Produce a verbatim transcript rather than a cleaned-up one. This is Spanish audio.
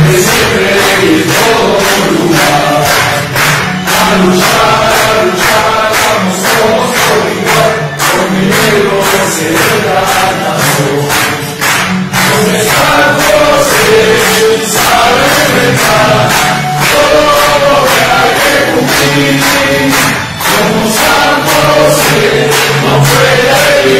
siempre y en todo lugar. A luchar, a luchar, vamos todos por igual, por mi negro seré ganador. Donde está José, sabe inventar todo lo que hay que cumplir. Como San José, no puede ir.